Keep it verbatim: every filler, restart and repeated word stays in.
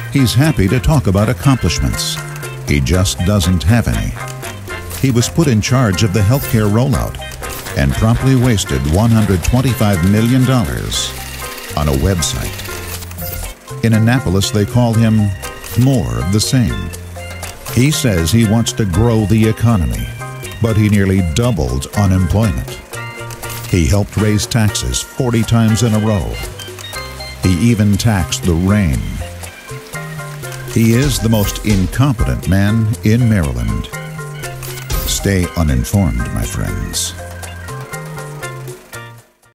He's happy to talk about accomplishments. He just doesn't have any. He was put in charge of the healthcare rollout and promptly wasted one hundred twenty-five million dollars on a website. In Annapolis, they call him more of the same. He says he wants to grow the economy, but he nearly doubled unemployment. He helped raise taxes forty times in a row. He even taxed the rain. He is the most incompetent man in Maryland. Stay uninformed, my friends.